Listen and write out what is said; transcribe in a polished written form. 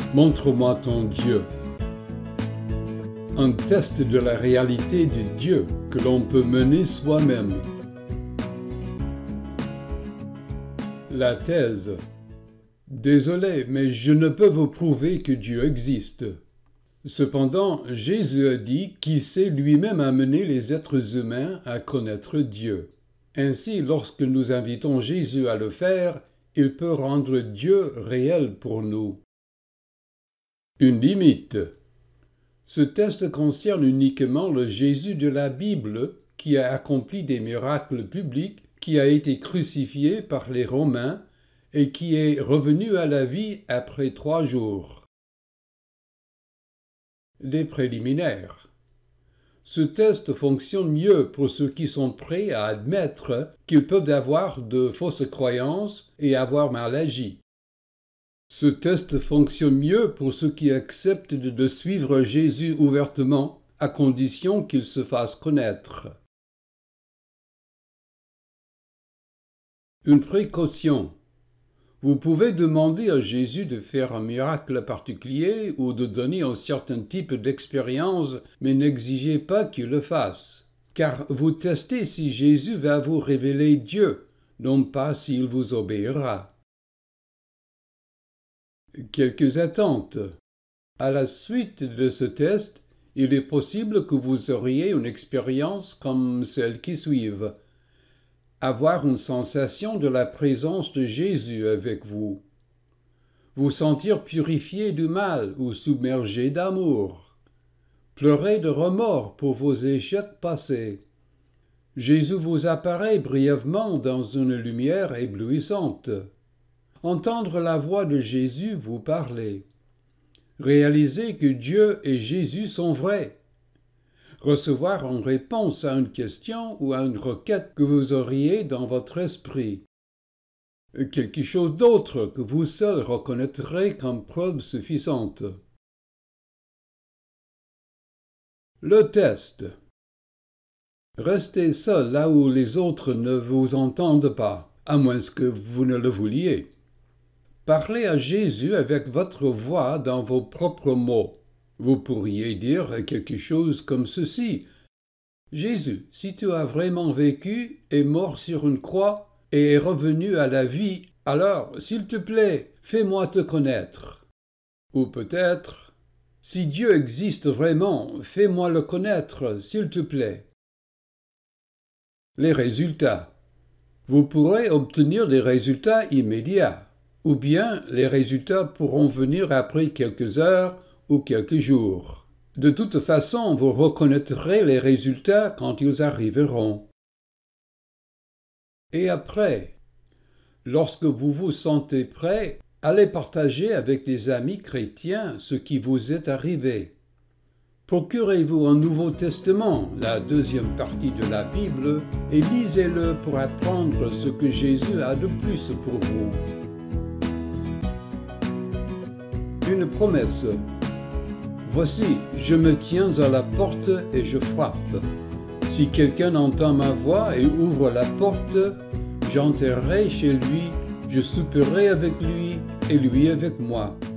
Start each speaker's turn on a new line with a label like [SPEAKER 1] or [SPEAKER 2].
[SPEAKER 1] Montre-moi ton Dieu. Un test de la réalité de Dieu que l'on peut mener soi-même. La thèse. Désolé, mais je ne peux vous prouver que Dieu existe. Cependant, Jésus a dit qu'il sait lui-même amener les êtres humains à connaître Dieu. Ainsi, lorsque nous invitons Jésus à le faire, il peut rendre Dieu réel pour nous. Une limite. Ce test concerne uniquement le Jésus de la Bible qui a accompli des miracles publics, qui a été crucifié par les Romains et qui est revenu à la vie après 3 jours. Des préliminaires. Ce test fonctionne mieux pour ceux qui sont prêts à admettre qu'ils peuvent avoir de fausses croyances et avoir mal agi. Ce test fonctionne mieux pour ceux qui acceptent de suivre Jésus ouvertement, à condition qu'il se fasse connaître. Une précaution. Vous pouvez demander à Jésus de faire un miracle particulier ou de donner un certain type d'expérience, mais n'exigez pas qu'il le fasse, car vous testez si Jésus va vous révéler Dieu, non pas s'il vous obéira. Quelques attentes. À la suite de ce test, il est possible que vous auriez une expérience comme celle qui suivent. Avoir une sensation de la présence de Jésus avec vous. Vous sentir purifié du mal ou submergé d'amour. Pleurer de remords pour vos échecs passés. Jésus vous apparaît brièvement dans une lumière éblouissante. Entendre la voix de Jésus vous parler. Réaliser que Dieu et Jésus sont vrais. Recevoir une réponse à une question ou à une requête que vous auriez dans votre esprit. Quelque chose d'autre que vous seul reconnaîtrez comme preuve suffisante. Le test. Restez seul là où les autres ne vous entendent pas, à moins que vous ne le vouliez. Parlez à Jésus avec votre voix dans vos propres mots. Vous pourriez dire quelque chose comme ceci. « Jésus, si tu as vraiment vécu, est mort sur une croix et est revenu à la vie, alors, s'il te plaît, fais-moi te connaître. » Ou peut-être « Si Dieu existe vraiment, fais-moi le connaître, s'il te plaît. » Les résultats. Vous pourrez obtenir des résultats immédiats. Ou bien les résultats pourront venir après quelques heures ou quelques jours. De toute façon, vous reconnaîtrez les résultats quand ils arriveront. Et après, lorsque vous vous sentez prêt, allez partager avec des amis chrétiens ce qui vous est arrivé. Procurez-vous un Nouveau Testament, la 2e partie de la Bible, et lisez-le pour apprendre ce que Jésus a de plus pour vous. Une promesse. Voici, je me tiens à la porte et je frappe. Si quelqu'un entend ma voix et ouvre la porte, j'entrerai chez lui, je souperai avec lui et lui avec moi.